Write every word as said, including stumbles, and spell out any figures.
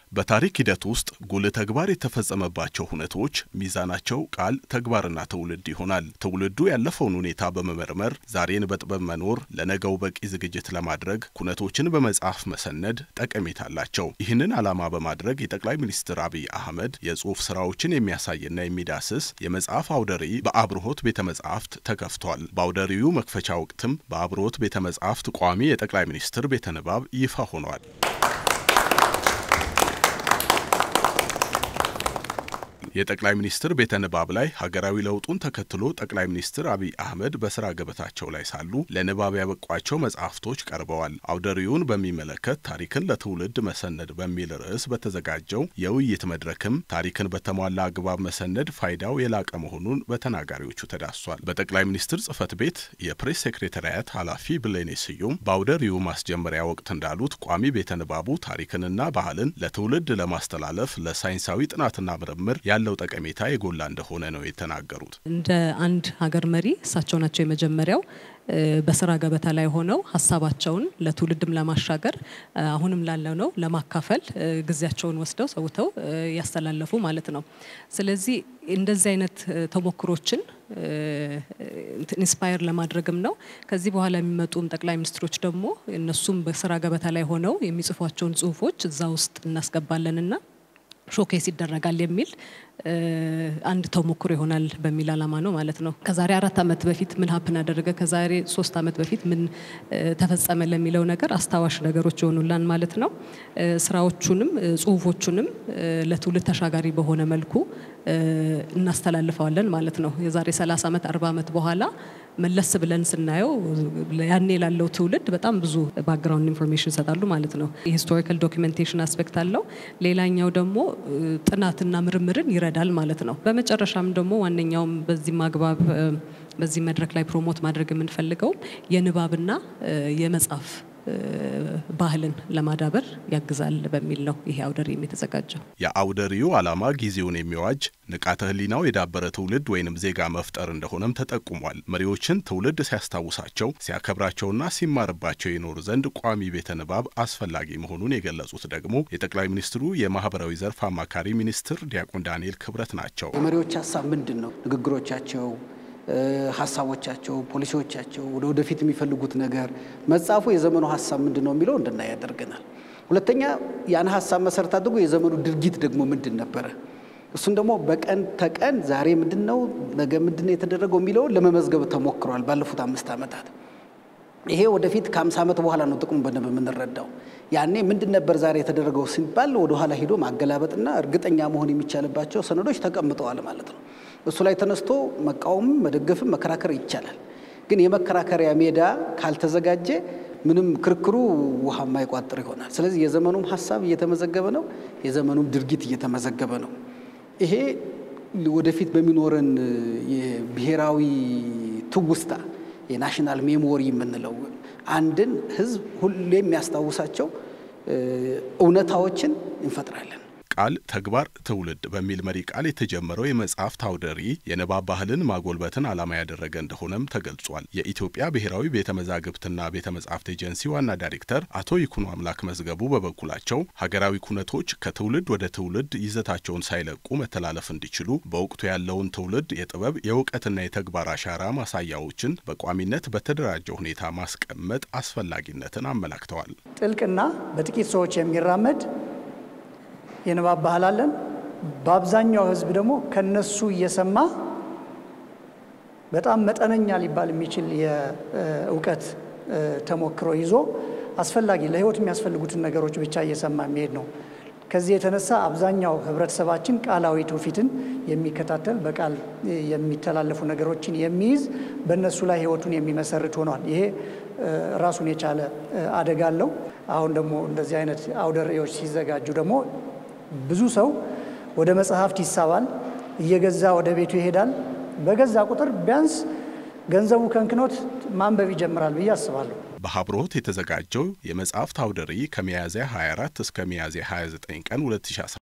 በታሪክ ሂደት ውስጥ ጉልህ ተግባር የተፈጸመባቸው ሁነቶች ሚዛናቸው ቃል ተግባርና ትውልድ ይሆናል። ትውልዱ ያለፈውን ሁኔታ በመመርመር ዛሬን በጥበብ መኖር ለነገው በቂ ዝግጅት ለማድረግ ኩነቶችን በመጻፍ መሰነድ ጠቀሜታ አላቸው። ይህንን ዓላማ በማድረግ የጠቅላይ ሚኒስትር አብይ አህመድ የጽሑፍ ስራዎችን የሚያሳይና የሚዳስስ የመጽሐፍ አውደ ርዕይ በአብርሆት ቤተ መጻሕፍት ተከፍቷል። በአውደ ርዕዩ መክፈቻ ወቅትም በአብርሆት ቤተ መጻሕፍት ቋሚ የጠቅላይ ሚኒስትር ቤተ ንባብ ይፋ ሆኗል። የጠቅላይ ሚኒስትር ቤተ ንባብ ላይ ሀገራዊ ለውጡን ተከትሎ ጠቅላይ ሚኒስትር አብይ አህመድ በስራ ገበታቸው ላይ ሳሉ ለንባብ ያበቋቸው መጽሐፍቶች ቀርበዋል። አውደ ርዕዩን በሚመለከት ታሪክን ለትውልድ መሰነድ በሚል ርዕስ በተዘጋጀው የውይይት መድረክም ታሪክን በተሟላ አግባብ መሰነድ ፋይዳው የላቀ መሆኑን በተናጋሪዎቹ ተዳስሷል። በጠቅላይ ሚኒስትር ጽሕፈት ቤት የፕሬስ ሴክሬታሪያት ኃላፊ ብሌኔ ስዩም በአውደ ርዕዩ ማስጀመሪያ ወቅት እንዳሉት ቋሚ ቤተ ንባቡ ታሪክንና ባህልን ለትውልድ ለማስተላለፍ ለሳይንሳዊ ጥናትና ምርምር ያለው ጠቀሜታ የጎላ እንደሆነ ነው የተናገሩት። እንደ አንድ ሀገር መሪ እሳቸው ናቸው የመጀመሪያው በስራ ገበታ ላይ ሆነው ሐሳባቸውን ለትውልድም ለማሻገር አሁንም ላለው ነው ለማካፈል ግዚያቸውን ወስደው ሰውተው ያስተላለፉ ማለት ነው። ስለዚህ እንደዚህ አይነት ተሞክሮችን ኢንስፓየር ለማድረግም ነው። ከዚህ በኋላ የሚመጡም ጠቅላይ ሚኒስትሮች ደግሞ እነሱም በስራ ገበታ ላይ ሆነው የሚጽፏቸውን ጽሁፎች እዛ ውስጥ እናስገባለንና ሾኬስ ይደረጋል የሚል አንድ ተሞክሮ ይሆናል በሚል ዓላማ ነው ማለት ነው። ከዛሬ አራት አመት በፊት ምን ሀፕን አደረገ ከዛሬ ሶስት አመት በፊት ምን ተፈጸመ ለሚለው ነገር አስተዋሽ ነገሮች ይሆኑላን ማለት ነው። ስራዎቹንም ጽሁፎቹንም ለትውልድ ተሻጋሪ በሆነ መልኩ እናስተላልፈዋለን ማለት ነው። የዛሬ ሰላሳ አመት አርባ አመት በኋላ መለስ ብለን ስናየው ያኔ ላለው ትውልድ በጣም ብዙ ባክግራውንድ ኢንፎርሜሽን ሰጣሉ ማለት ነው። የሂስቶሪካል ዶክመንቴሽን አስፔክት አለው። ሌላኛው ደግሞ ጥናትና ምርምርን ይረዳል ማለት ነው። በመጨረሻም ደግሞ ዋነኛው በዚህ ማግባብ በዚህ መድረክ ላይ ፕሮሞት ማድረግ የምንፈልገው የንባብና የመጻፍ ባህልን ለማዳበር ያግዛል በሚል ነው ይሄ አውደ ርዕይ የተዘጋጀው። የአውደ ርዕዩ ዓላማ ጊዜውን የሚዋጅ ንቃተ ህሊናው የዳበረ ትውልድ ወይንም ዜጋ መፍጠር እንደሆነም ተጠቁሟል። መሪዎችን ትውልድ ሲያስታውሳቸው ሲያከብራቸውና ሲማርባቸው ይኖር ዘንድ ቋሚ ቤተ ንባብ አስፈላጊ መሆኑን የገለጹት ደግሞ የጠቅላይ ሚኒስትሩ የማህበራዊ ዘርፍ አማካሪ ሚኒስትር ዲያቆን ዳንኤል ክብረት ናቸው። የመሪዎች ሐሳብ ምንድነው? ንግግሮቻቸው ሐሳቦቻቸው ፖሊሲዎቻቸው ወደፊት የሚፈልጉት ነገር መጻፉ የዘመኑ ሐሳብ ምንድነው የሚለው እንድናይ ያደርገናል። ሁለተኛ ያን ሐሳብ መሰረት አድርጎ የዘመኑ ድርጊት ደግሞ ምንድን ነበር እሱን ደግሞ በቀን ተቀን ዛሬ ምንድነው ነገ ምንድነው የተደረገው የሚለው ለመመዝገብ ተሞክሯል ባለፉት አምስት አመታት። ይሄ ወደፊት ከ50 አመት በኋላ ነው ጥቅሙ በደንብ የምንረዳው። ያኔ ምንድን ነበር ዛሬ የተደረገው ሲባል ወደ ኋላ ሄዶ ማገላበጥና እርግጠኛ መሆን የሚቻልባቸው ሰነዶች ተቀምጠዋል ማለት ነው። እሱ ላይ ተነስቶ መቃወም መደገፍም መከራከር ይቻላል። ግን የመከራከሪያ ሜዳ ካልተዘጋጀ ምንም ክርክሩ ውሃ ማይቋጥር ይሆናል። ስለዚህ የዘመኑም ሐሳብ እየተመዘገበ ነው፣ የዘመኑም ድርጊት እየተመዘገበ ነው። ይሄ ወደፊት በሚኖረን የብሔራዊ ትውስታ የናሽናል ሜሞሪ የምንለው አንድን ህዝብ ሁሌም ያስታውሳቸው እውነታዎችን እንፈጥራለን። ቃል ተግባር ትውልድ በሚል መሪ ቃል የተጀመረው የመጽሐፍት አውደ ርዕይ የንባብ ባህልን ማጎልበትን ዓላማ ያደረገ እንደሆነም ተገልጿል። የኢትዮጵያ ብሔራዊ ቤተ መዛግብትና ቤተ መጻሕፍት ኤጀንሲ ዋና ዳይሬክተር አቶ ይኩኖ አምላክ መዝገቡ በበኩላቸው ሀገራዊ ኩነቶች ከትውልድ ወደ ትውልድ ይዘታቸውን ሳይለቁ መተላለፍ እንዲችሉ በወቅቱ ያለውን ትውልድ የጥበብ የእውቀትና የተግባር አሻራ ማሳያዎችን በቋሚነት በተደራጀ ሁኔታ ማስቀመጥ አስፈላጊነትን አመላክተዋል። ጥልቅና በጥቂት ሰዎች የሚራመድ የንባብ ባህል አለን። በአብዛኛው ህዝብ ደግሞ ከነሱ እየሰማ በጣም መጠነኛ ሊባል የሚችል የእውቀት ተሞክሮ ይዞ አስፈላጊ ለህይወት የሚያስፈልጉትን ነገሮች ብቻ እየሰማ የሚሄድ ነው። ከዚህ የተነሳ አብዛኛው ህብረተሰባችን ቃላዊ ትውፊትን የሚከታተል በቃል የሚተላለፉ ነገሮችን የሚይዝ በእነሱ ላይ ህይወቱን የሚመሰርት ሆኗል። ይሄ ራሱን የቻለ አደጋ አለው። አሁን ደግሞ እንደዚህ አይነት አውደ ርዕዮች ሲዘጋጁ ደግሞ ብዙ ሰው ወደ መጽሐፍት ይሳባል፣ እየገዛ ወደ ቤቱ ይሄዳል። በገዛ ቁጥር ቢያንስ ገንዘቡ ከንክኖት ማንበብ ይጀምራል ብዬ አስባለሁ። በአብርሆት የተዘጋጀው የመጽሐፍት አውደ ርዕይ ከሚያዝያ ሃያ አራት እስከ ሚያዝያ ሃያ ዘጠኝ ቀን ሁለት ሺህ